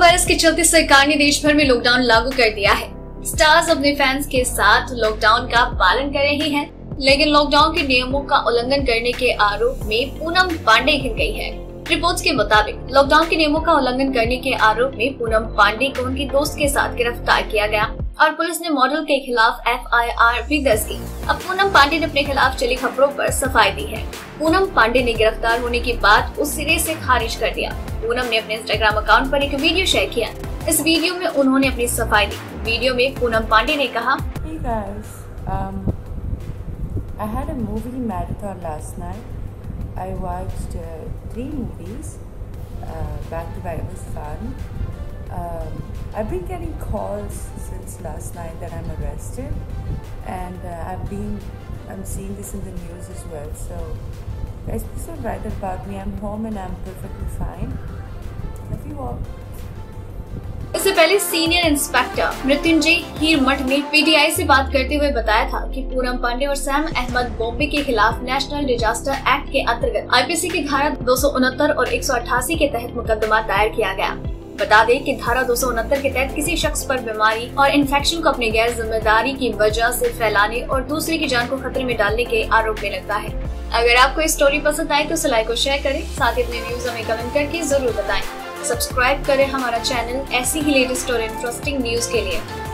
Virus के चलते सरकार ने देश भर में लॉकडाउन लागू कर दिया है। स्टार्स अपने फैंस के साथ लॉकडाउन का पालन कर रहे हैं, लेकिन लॉकडाउन के नियमों का उल्लंघन करने के आरोप में पूनम पांडे घिर गई है। रिपोर्ट्स के मुताबिक लॉकडाउन के नियमों का उल्लंघन करने के आरोप में पूनम पांडे को उनकी दोस्त के साथ गिरफ्तार किया गया और पुलिस ने मॉडल के खिलाफ FIR भी दर्ज की। अब पूनम पांडे ने अपने खिलाफ चली खबरों पर सफाई दी है। पूनम पांडे ने गिरफ्तार होने की बात उस सिरे से खारिज कर दिया। पूनम ने अपने इंस्टाग्राम अकाउंट पर एक वीडियो शेयर किया। इस वीडियो में उन्होंने अपनी सफाई दी। वीडियो में पूनम पांडे ने कहा, Hey guys, I had a movie marathon last night. I watched 3 movies back to back. It was fun. I've been getting calls since last night that I'm arrested, and I'm seeing this in the news as well. So guys, please don't write about me. I'm home and I'm perfectly fine. Love you all. इससे पहले senior inspector Mrityunjay हीरमठ ने PTI से बात करते हुए बताया था कि पूनम पांडे और सैम अहमद बॉम्बे के खिलाफ नेशनल डिजास्टर एक्ट के अंतर्गत IPC की धारा 269 और 188 के तहत मुकदमा दायर किया गया। बता दें कि धारा 269 के तहत किसी शख्स पर बीमारी और इन्फेक्शन को अपनी गैर जिम्मेदारी की वजह से फैलाने और दूसरे की जान को खतरे में डालने के आरोप में लगता है। अगर आपको ये स्टोरी पसंद आए तो इसे लाइक और शेयर करें, साथ ही अपने व्यूज हमें कमेंट करके जरूर बताएं। सब्सक्राइब करें हमारा चैनल ऐसी ही लेटेस्ट और इंटरेस्टिंग न्यूज के लिए।